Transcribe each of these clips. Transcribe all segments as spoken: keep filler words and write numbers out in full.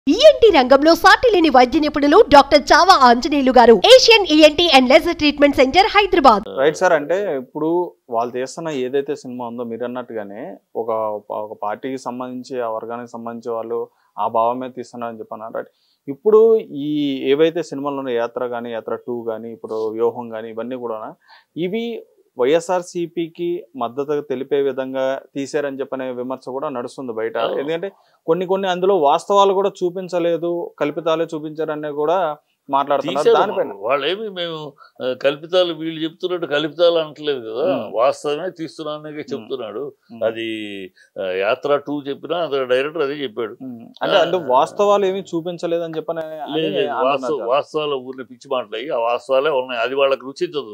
ENT రంగంలో సాటిలేని వైద్య నిపుణులు doctor Chava Anjaneyulu garu, Asian ENT and laser treatment centre, Hyderabad. Right sir. అంటే ఇప్పుడు వాళ్ళు చేస్తున్న ఏదైతే సినిమా ఉందో మీరు అన్నట్టుగానే ఒక ఒక పార్టీకి సంబంధించి ఆ వర్గానికి సంబంధించి వాళ్ళు ఆ భావమే తీస్తున్నారని చెప్పన్నారు. రైట్. ఇప్పుడు ఈ ఏవైతే సినిమాలు ఉన్నాయో యాత్ర కానీ యాత్ర టూ కానీ ఇప్పుడు వ్యూహం కానీ ఇవన్నీ కూడా ఇవి వైఎస్ఆర్సీపీకి మద్దతు తెలిపే విధంగా తీశారని చెప్పనే విమర్శ కూడా నడుస్తుంది బయట. ఎందుకంటే కొన్ని కొన్ని అందులో వాస్తవాలు కూడా చూపించలేదు, కల్పితాలే చూపించారనే కూడా మాట్లాడుతున్నారు. దానిపైన వాళ్ళేమి మేము కల్పితాలు వీళ్ళు చెప్తున్నట్టు కల్పితాలు అనట్లేదు కదా, వాస్తవమే తీస్తున్నానే చెప్తున్నాడు. అది యాత్ర టూ చెప్పినా అతను డైరెక్టర్ అదే చెప్పాడు. అంటే అందులో వాస్తవాలు ఏమి చూపించలేదు అని చెప్పని వాస్తవాలు ఊరిని పిచ్చి మాట్లాడి ఆ వాస్తవాలే ఉన్నాయి. అది వాళ్ళకి రుచించదు.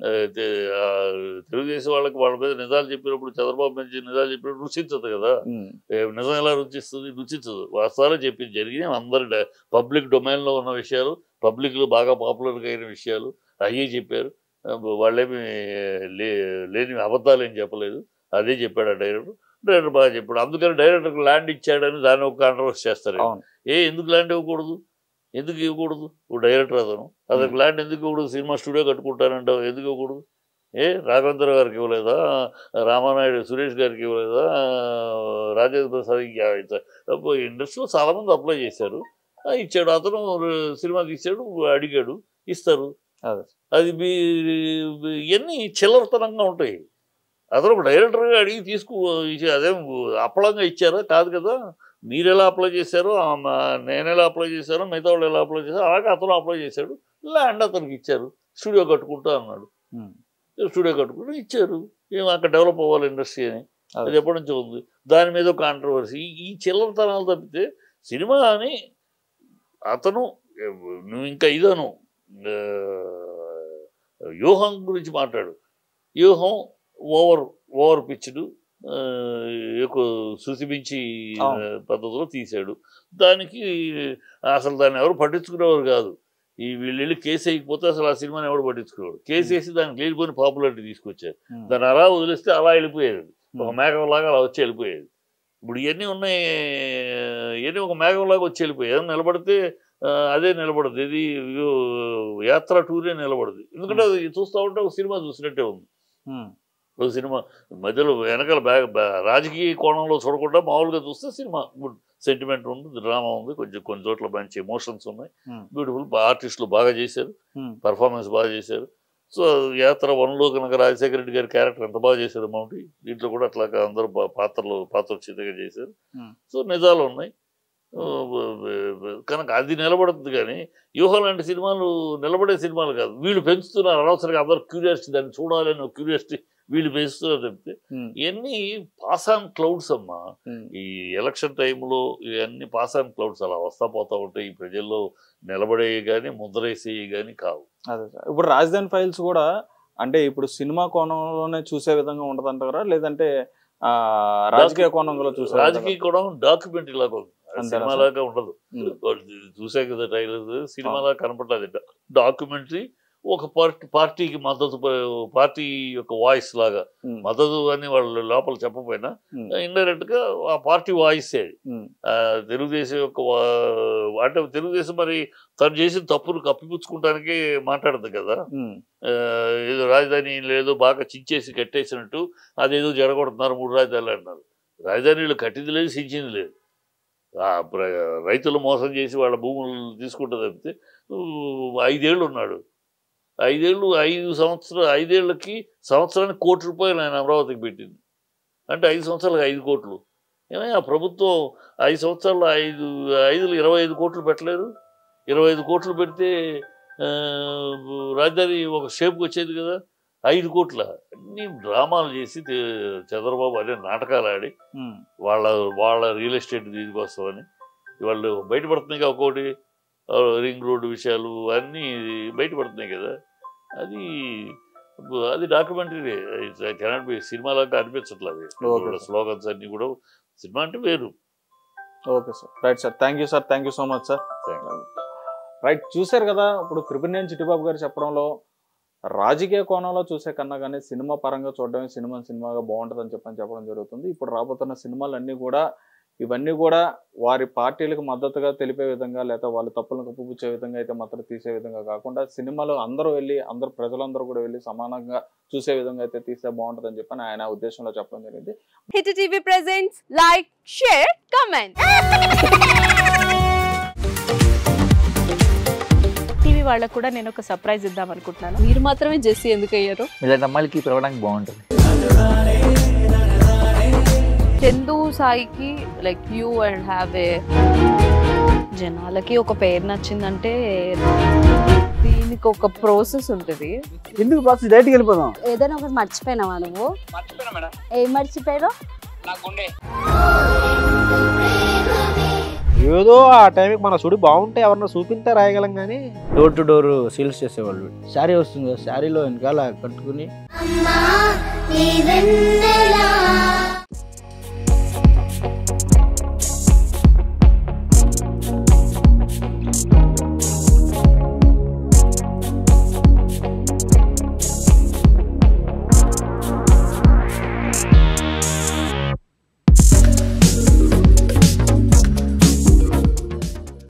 తెలుగుదేశం వాళ్ళకి వాళ్ళ మీద నిజాలు చెప్పినప్పుడు, చంద్రబాబు మీద నిజాలు చెప్పినప్పుడు రుచించదు కదా. నిజం ఎలా రుచిస్తుంది? రుచించదు. వాస్తవాలే చెప్పింది జరిగినాయి. అందరి పబ్లిక్ డొమైన్ లో ఉన్న విషయాలు, పబ్లిక్ లో బాగా పాపులర్గా అయిన విషయాలు అయ్యే చెప్పారు. వాళ్ళేమి లే లేని అబద్ధాలు ఏం చెప్పలేదు. అదే చెప్పాడు ఆ డైరెక్టర్. డైరెక్టర్ బాగా చెప్పాడు. అందుకని డైరెక్టర్కి ల్యాండ్ ఇచ్చాడని దాన్ని ఒక కాంట్రవర్సీ చేస్తారు. ఏ ఎందుకు ల్యాండ్ ఇవ్వకూడదు? ఎందుకు ఇవ్వకూడదు? డైరెక్టర్ అతను అతనికి ల్యాండ్ ఎందుకు ఇవ్వకూడదు? సినిమా స్టూడియో కట్టుకుంటానంటావు, ఎందుకు ఇవ్వకూడదు? ఏ రాఘవేంద్ర గారికి ఇవ్వలేదా? రామానాయుడు సురేష్ గారికి ఇవ్వలేదా? రాజేంద్ర ప్రసాద్ ఇండస్ట్రీలో చాలామంది అప్లై చేశారు. ఇచ్చాడు. అతను సినిమా తీశాడు, అడిగాడు, ఇస్తారు. అది మీ ఇవన్నీ చిల్లరతనంగా ఉంటాయి. అతను ఒక డైరెక్టర్గా అడిగి తీసుకు అదేం అప్పలంగా ఇచ్చారా? కాదు కదా. మీరు ఎలా అప్లై చేశారో, నేను ఎలా అప్లై చేశారో, మిగతా వాళ్ళు ఎలా అప్లై చేశారో అలాగే అతను అప్లై చేశాడు. ల్యాండ్ అతనికి ఇచ్చారు. స్టూడియో కట్టుకుంటా అన్నాడు. స్టూడియో కట్టుకుంటూ ఇచ్చారు. ఏం అక్కడ డెవలప్ అవ్వాలి ఇండస్ట్రీ అని. అది ఎప్పటి నుంచో ఉంది. దాని మీద కాంట్రవర్సీ. ఈ చిల్లరతనాలు తప్పితే సినిమా అని అతను నువ్వు ఇంకా ఇదను వ్యూహం గురించి మాట్లాడు. వ్యూహం ఓవర్ ఓవర్ పిచ్డ్ ఎక్కువ శృతిమించి పద్ధతిలో తీశాడు. దానికి అసలు దాన్ని ఎవరు పట్టించుకునేవారు కాదు. ఈ వీళ్ళు వెళ్ళి కేసు వేయకపోతే అసలు ఆ సినిమాని ఎవరు పట్టించుకునేవాడు. కేసు వేసి దానికి లేనిపోయిన పాపులారిటీ తీసుకొచ్చారు. దాన్ని అలా వదిలేస్తే అలా వెళ్ళిపోయేది. ఒక మేఘంలాగా అలా వచ్చి వెళ్ళిపోయేది. ఇప్పుడు ఇవన్నీ ఉన్నాయి. ఇవన్నీ ఒక మేఘంలాగా వచ్చి వెళ్ళిపోయాయి. నిలబడితే అదే నిలబడదు. ఇది యాత్ర టూరే నిలబడదు. ఎందుకంటే అది చూస్తూ ఉంటే ఒక సినిమా చూసినట్టే ఉంది. ఒక సినిమా మధ్యలో వెనకాల బ్యాగ్ రాజకీయ కోణంలో చూడకుండా మామూలుగా చూస్తే సినిమా గుడ్ సెంటిమెంట్ ఉంది, డ్రామా ఉంది, కొంచెం కొన్ని చోట్ల మంచి ఎమోషన్స్ ఉన్నాయి, బ్యూటిఫుల్. ఆర్టిస్టులు బాగా చేశారు, పర్ఫార్మెన్స్ బాగా చేశారు. సో యాత్ర వన్లో కనుక రాజశేఖర రెడ్డి గారి క్యారెక్టర్ ఎంత బాగా చేశారు మౌంటి, దీంట్లో కూడా అట్లా అందరూ పాత్రలు పాత్రోచితంగా చేశారు. సో నిజాలు ఉన్నాయి కనుక అది నిలబడుతుంది. కానీ వ్యూహం లాంటి సినిమాలు నిలబడే సినిమాలు కాదు. వీళ్ళు పెంచుతున్నారు అనవసరంగా. అందరూ క్యూరియాసిటీ, దాన్ని చూడాలని క్యూరియాసిటీ వీళ్ళు పెంచుతున్నారు చెప్తే ఇవన్నీ పాస్ ఆన్ క్లౌడ్స్ అమ్మా. ఈ ఎలక్షన్ టైంలో ఇవన్నీ పాస్ ఆన్ క్లౌడ్స్ అలా వస్తా పోతా ఉంటాయి. ఈ ప్రజల్లో నిలబడేవి కానీ ముద్రేసేవి కానీ కావు. అదే సార్. ఇప్పుడు రాజధాని ఫైల్స్ కూడా అంటే ఇప్పుడు సినిమా కోణంలోనే చూసే విధంగా ఉండదు అంటారా, లేదంటే ఆ రాజకీయ కోణంలో చూసే? రాజకీయ కోణం డాక్యుమెంటరీ లాగా ఉంది, సినిమాలాగా ఉండదు. చూసే కదా ట్రైలర్, సినిమాలాగా కనపడలేదు. డాక్యుమెంటరీ ఒక పార్టీ పార్టీకి మద్దతు, పార్టీ యొక్క వాయిస్ లాగా మద్దతు అని వాళ్ళు లోపల చెప్పపోయినా ఇండైరెక్ట్ గా ఆ పార్టీ వాయిస్ అది. తెలుగుదేశం యొక్క అంటే తెలుగుదేశం మరి తను చేసిన తప్పును కప్పిపుచ్చుకుంటానికి మాట్లాడదు కదా. ఏదో రాజధాని లేదో బాగా చించేసి కట్టేసినట్టు అదేదో జరగొడుతున్నారు, మూడు రాజధానులు అంటున్నారు. రాజధానిలో కట్టింది లేదు, చించింది లేదు. రైతులు మోసం చేసి వాళ్ళ భూములు తీసుకుంటూ తప్పితే ఐదేళ్ళు ఉన్నాడు. ఐదేళ్ళు ఐదు సంవత్సరాలు ఐదేళ్లకి సంవత్సరానికి కోటి రూపాయలు ఆయన అమరావతికి పెట్టింది. అంటే ఐదు సంవత్సరాలకు ఐదు కోట్లు. ఏమైనా ప్రభుత్వం ఐదు సంవత్సరాలు ఐదు ఐదులు ఇరవై ఐదు కోట్లు పెట్టలేదు. ఇరవై ఐదు కోట్లు పెడితే రాజధాని ఒక షేప్కి వచ్చేది కదా. ఐదు కోట్ల అన్ని డ్రామాలు చేసి చంద్రబాబు అనే నాటకాలు ఆడి వాళ్ళ వాళ్ళ రియల్ ఎస్టేట్ దీనికోసమని వాళ్ళు బయటపడుతున్నాయి కదా. ఒక్కోటి రింగ్ రోడ్డు విషయాలు అన్నీ బయటపడుతున్నాయి కదా. అది అది డాక్యుమెంటరీ, కెనాట్ బి సినిమాలాగా అనిపించట్లేదు. స్లోగన్స్ అన్నీ కూడా సినిమా అంటే వేరు. Okay sir. Right sir. Thank you sir. Thank you so much sir. Right. చూశారు కదా ఇప్పుడు కృపినేని చిట్టిబాబు గారు చెప్పడంలో రాజకీయ కోణంలో చూసే కన్నా కానీ సినిమా పరంగా చూడడమే సినిమా సినిమాగా బాగుంటుందని చెప్పని చెప్పడం జరుగుతుంది. ఇప్పుడు రాబోతున్న సినిమాలన్నీ కూడా ఇవన్నీ కూడా వారి పార్టీలకు మద్దతుగా తెలిపే విధంగా లేదా వాళ్ళ తప్పులను కప్పుపుచ్చే విధంగా అయితే మాత్రం తీసే విధంగా కాకుండా సినిమాలో అందరూ వెళ్ళి అందరు ప్రజలందరూ కూడా వెళ్ళి సమానంగా చూసే విధంగా అయితే తీస్తే బాగుంటుందని చెప్పని ఆయన ఉద్దేశంలో చెప్పడం జరిగింది. Hit TV presents like share comment. TV వాళ్ళకు కూడా నేను ఒక సర్ప్రైజ్ ఇద్దాం అనుకుంటున్నాను. మీరు మాత్రమే జెస్సీ ఎందుకు అయ్యారు? ఇలాంటి అమ్మాయిలకి పిలవడానికి బాగుంటుంది. చందు సాయికి like you and have a జనాలకి ఒక పేరు నచ్చిందంటే దీనికి ఒక ప్రాసెస్ ఉంటుంది. ఎందుకు ప్రాసెస్ డైరెక్ట్‌గా వెళ్ళిపోదాం. ఏదైనా ఒకటి మర్చిపోయినావా నువ్వు? మర్చిపోయినా మేడం. ఏం మర్చిపోయావు? నా గుండె. ఏదో ఆ టైంకి మన సుడి బాగుంటే ఎవరన్నా చూపిస్తే రాయగలం కానీ డోర్ టు డోర్ సేల్స్ చేసేవాళ్ళు. శారీ వస్తుంది, శారీలో వెనకాల కట్టుకుని